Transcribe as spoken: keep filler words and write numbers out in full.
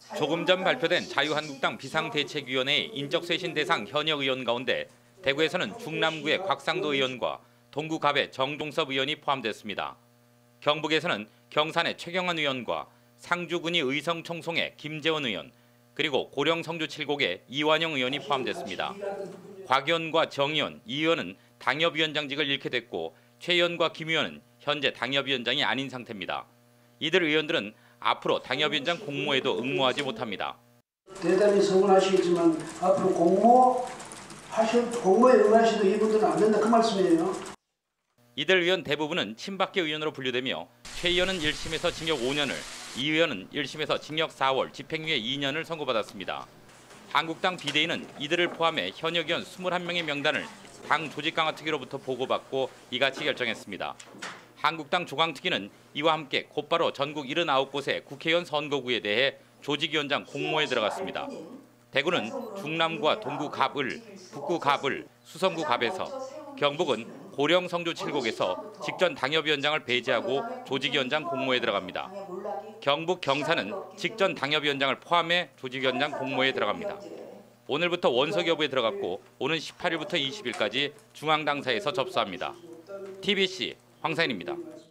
조금 전 발표된 자유한국당 비상대책위원회의 인적쇄신 대상 현역 의원 가운데 대구에서는 중남구의 곽상도 의원과 동구갑의 정종섭 의원이 포함됐습니다. 경북에서는 경산의 최경환 의원과 상주군이 의성청송의 김재원 의원, 그리고 고령 성주 칠곡의 이완영 의원이 포함됐습니다. 곽 의원과 정 의원, 이 의원은 당협위원장직을 잃게 됐고 최 의원과 김 의원은 현재 당협위원장이 아닌 상태입니다. 이들 의원들은 앞으로 당협위원장 공모에도 응모하지 못합니다. 대단히 서운하시겠지만 앞으로 공모 하실 공모에 응하시도 이분들은 안 된다 그 말씀이에요. 이들 의원 대부분은 친박계 의원으로 분류되며 최 의원은 일 심에서 징역 오 년을, 이 의원은 일 심에서 징역 사 월, 집행유예 이 년을 선고받았습니다. 한국당 비대위는 이들을 포함해 현역 의원 이십일 명의 명단을 당 조직 강화 특위로부터 보고받고 이같이 결정했습니다. 한국당 조강특위는 이와 함께 곧바로 전국 칠십구 곳의 국회의원 선거구에 대해 조직위원장 공모에 들어갔습니다. 대구는 중남구와 동구 갑을, 북구 갑을, 수성구 갑에서, 경북은 고령 성주 칠곡에서 직전 당협위원장을 배제하고 조직위원장 공모에 들어갑니다. 경북 경산은 직전 당협위원장을 포함해 조직위원장 공모에 들어갑니다. 오늘부터 원석 여부에 들어갔고 오는 십팔 일부터 이십 일까지 중앙당사에서 접수합니다. 티비씨 황사인입니다.